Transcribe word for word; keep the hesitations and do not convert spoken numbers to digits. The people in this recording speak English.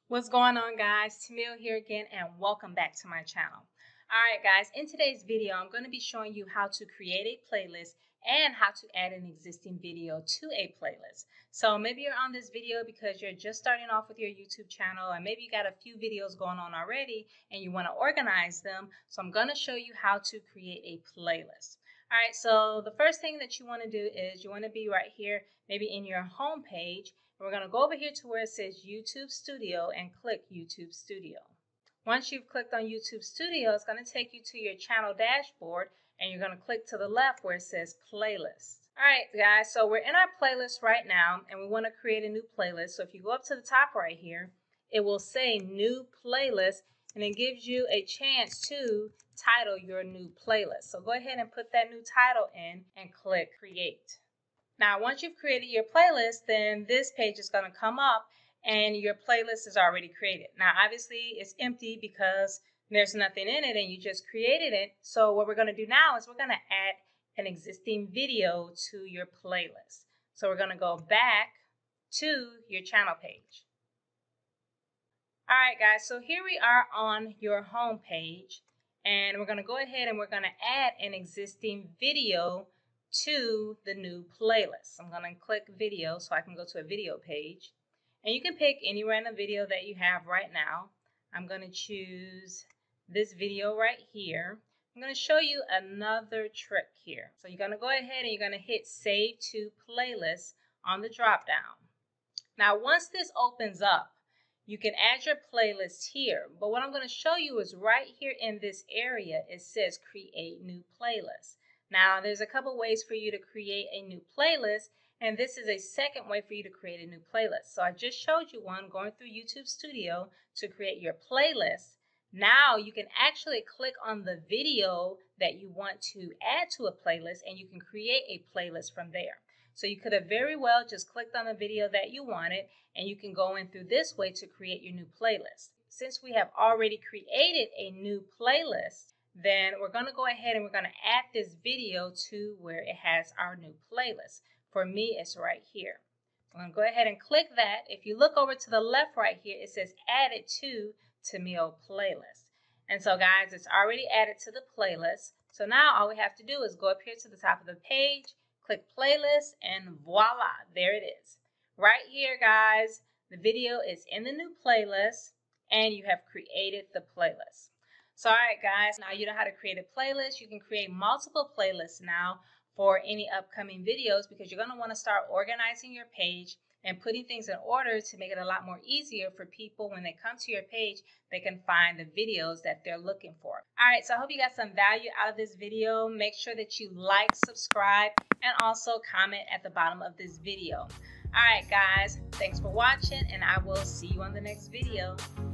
What's going on, guys? Tamil here again, and welcome back to my channel. Alright guys, in today's video I'm going to be showing you how to create a playlist and how to add an existing video to a playlist. So maybe you're on this video because you're just starting off with your YouTube channel, and maybe you got a few videos going on already and you want to organize them. So I'm going to show you how to create a playlist. Alright, so the first thing that you want to do is you want to be right here, maybe in your home page. We're going to go over here to where it says YouTube Studio and click YouTube Studio. Once you've clicked on YouTube Studio, it's going to take you to your channel dashboard, and you're going to click to the left where it says Playlist. Alright guys, so we're in our playlist right now and we want to create a new playlist. So if you go up to the top right here, it will say New Playlist, and it gives you a chance to title your new playlist. So go ahead and put that new title in and click Create. Now, once you've created your playlist, then this page is going to come up and your playlist is already created. Now, obviously, it's empty because there's nothing in it and you just created it. So what we're going to do now is we're going to add an existing video to your playlist. So we're going to go back to your channel page. All right, guys, so here we are on your home page, and we're going to go ahead and we're going to add an existing video to the new playlist. I'm going to click video so I can go to a video page, and you can pick any random video that you have right now. I'm going to choose this video right here. I'm going to show you another trick here. So you're going to go ahead and you're going to hit Save to Playlist on the drop down. Now once this opens up, you can add your playlist here, but what I'm going to show you is right here in this area it says Create New Playlist. Now, there's a couple ways for you to create a new playlist, and this is a second way for you to create a new playlist. So I just showed you one going through YouTube Studio to create your playlist. Now you can actually click on the video that you want to add to a playlist, and you can create a playlist from there. So you could have very well just clicked on the video that you wanted, and you can go in through this way to create your new playlist. Since we have already created a new playlist, then we're going to go ahead and we're going to add this video to where it has our new playlist. For me, it's right here. I'm going to go ahead and click that. If you look over to the left right here, it says Added to Tamil Playlist. And so guys, it's already added to the playlist. So now all we have to do is go up here to the top of the page, click Playlist, and voila, there it is. Right here, guys, the video is in the new playlist and you have created the playlist. So, all right, guys, now you know how to create a playlist. You can create multiple playlists now for any upcoming videos, because you're going to want to start organizing your page and putting things in order to make it a lot more easier for people when they come to your page, they can find the videos that they're looking for. All right, so I hope you got some value out of this video. Make sure that you like, subscribe, and also comment at the bottom of this video. All right, guys, thanks for watching, and I will see you on the next video.